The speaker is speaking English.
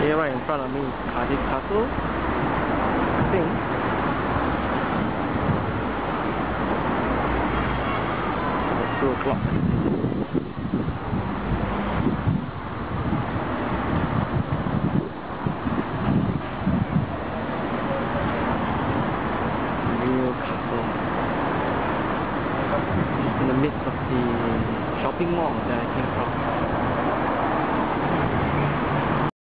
Okay, right in front of me is Cardiff Castle, I think. It's 2 o'clock. New Castle. Just in the midst of the shopping mall that I came from.